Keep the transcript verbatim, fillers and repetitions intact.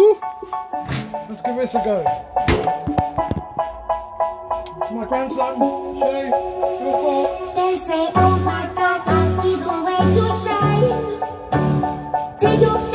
Woo! Let's give this a go. It's my grandson, Shay, your fault. They say, oh my God, I see the way you shine. Take your